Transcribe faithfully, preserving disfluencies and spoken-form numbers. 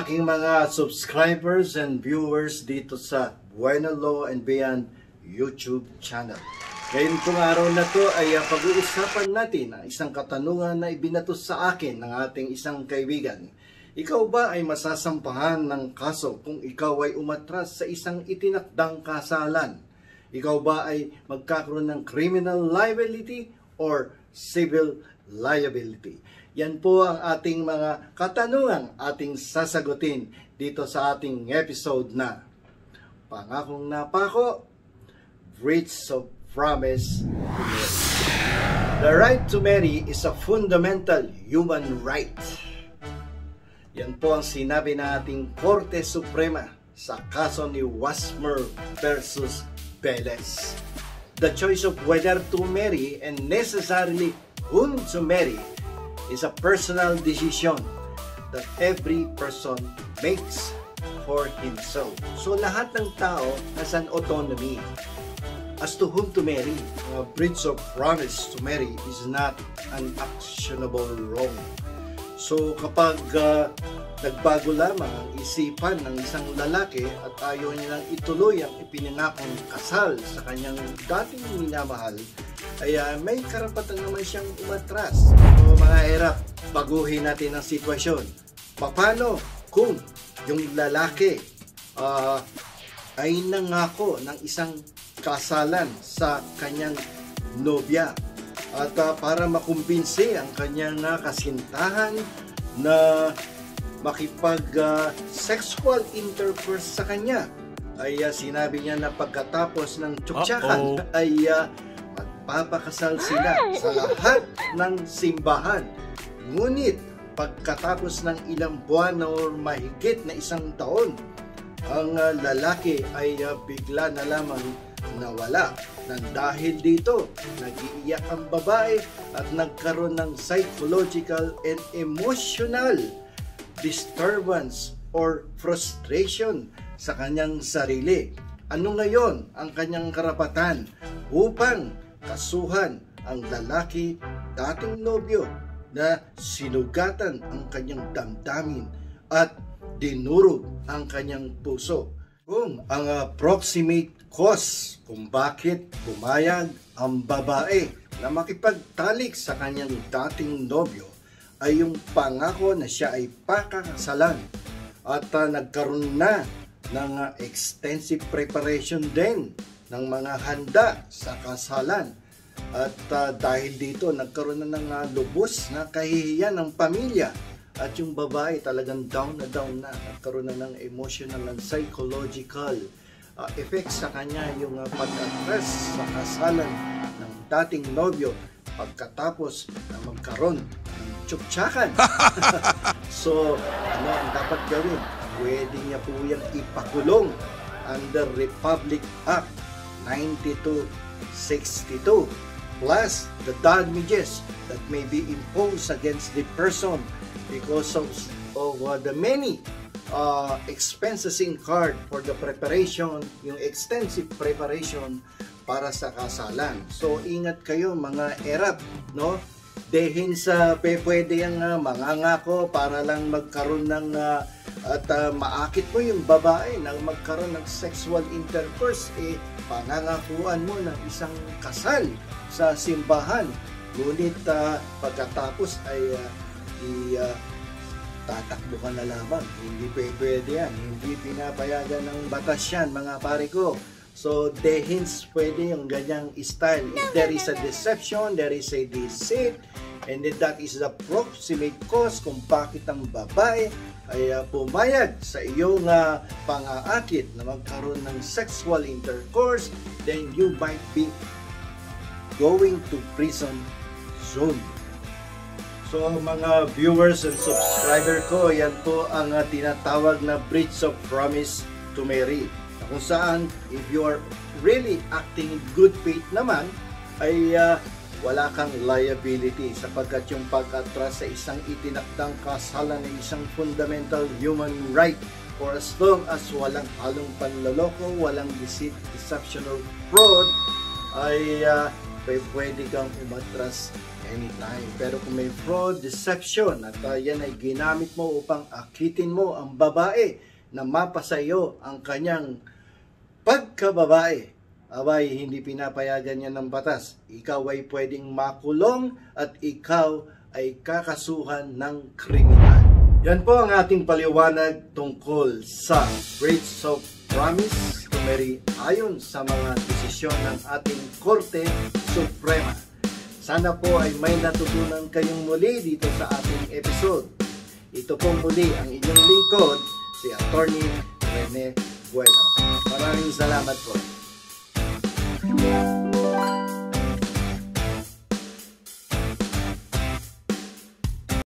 aking mga subscribers and viewers dito sa Bueno Law and Beyond YouTube channel. Ngayon pong araw na to ay uh, pag-uusapan natin ang isang katanungan na ibinato sa akin ng ating isang kaibigan. Ikaw ba ay masasampahan ng kaso kung ikaw ay umatras sa isang itinakdang kasalan? Ikaw ba ay magkakaroon ng criminal liability or civil liability? Yan po ang ating mga katanungang ating sasagutin dito sa ating episode na Pangakong Napako, Breach of Promise to Marry. The right to marry is a fundamental human right. Yan po ang sinabi ng ating Korte Suprema sa kaso ni Wasmer versus Velez. The choice of whether to marry and necessarily whom to marry is a personal decision that every person makes for himself. So lahat ng tao has an autonomy as to whom to marry. A breach of promise to marry is not an actionable wrong. So kapag uh, nagbago lamang ang isipan ng isang lalaki at ayaw niya nang ituloy ang ipinangakong kasal sa kanyang dating minamahal, ay uh, may karapatan naman siyang umatras. So mga erap, baguhin natin ang sitwasyon. Paano kung yung lalaki uh, ay nangako ng isang kasalan sa kanyang nobya at uh, para makumbinsi ang kanyang uh, kasintahan na makipag uh, sexual intercourse sa kanya, ay uh, sinabi niya na pagkatapos ng tsuktsakan ay uh, magpapakasal sila sa lahat ng simbahan. Ngunit pagkatapos ng ilang buwan o mahigit na isang taon, ang uh, lalaki ay uh, bigla na lamang nawala. Nang dahil dito, nag-iiyak ang babae at nagkaroon ng psychological and emotional disturbance or frustration sa kanyang sarili. Ano ngayon ang kanyang karapatan upang kasuhan ang lalaki, dating nobyo, na sinugatan ang kanyang damdamin at dinurog ang kanyang puso? Kung ang uh, proximate cause kung bakit pumayag ang babae na makipagtalik sa kanyang dating nobyo ay yung pangako na siya ay pakakasalan at uh, nagkaroon na ng uh, extensive preparation din ng mga handa sa kasalan. At uh, dahil dito nagkaroon na ng uh, lubos na kahihiyan ng pamilya at yung babae talagang down na down na, nagkaroon na ng emotional and psychological uh, effects sa kanya yung uh, pag-atras sa kasalan ng dating nobyo pagkatapos na magkaroon ng tsuktsakan. So ano ang dapat gawin? Pwede niya po yung ipakulong under Republic Act ninety-two sixty-two plus the damages that may be imposed against the person because of, of uh, the many uh, expenses incurred for the preparation, yung extensive preparation para sa kasalan. So ingat kayo mga erap, no? Dehin sa pe, pwede yung uh, mangangako para lang magkaroon ng uh, at uh, maakit mo yung babae na magkaroon ng sexual intercourse, eh pangangakuan mo ng isang kasal sa simbahan. Ngunit uh, pagkatapos ay uh, i uh, tatakbo ka na lamang. Hindi pwede yan. Hindi pinapayagan ng batas yan, mga pare ko. So dehins pwede yung ganyang style. If there is a deception, there is a deceit, and then that is the proximate cause kung bakit ang babae ay uh, pumayag sa iyong uh, pang-aakit na magkaroon ng sexual intercourse, then you might be going to prison soon. So mga viewers and subscriber ko, yan po ang uh, tinatawag na breach of promise to marry. Kung saan, if you are really acting in good faith naman, ay uh, wala kang liability sapagkat yung pag-atras sa isang itinakdang kasalan ay isang fundamental human right for as long as walang halong panloloko, walang deceit, deception or fraud, ay uh, pwede kang umatras anytime. Pero kung may fraud, deception, at uh, yan ay ginamit mo upang akitin mo ang babae na mapasayo ang kanyang pagkababae, abay, hindi pinapayagan yan ng batas. Ikaw ay pwedeng makulong at ikaw ay kakasuhan ng kriminal. Yan po ang ating paliwanag tungkol sa breach of promise to marry ayon sa mga desisyon ng ating Korte Suprema. Sana po ay may natutunan kayong muli dito sa ating episode. Ito po muli ang inyong lingkod, si Attorney Rene Bueno. Maraming salamat po.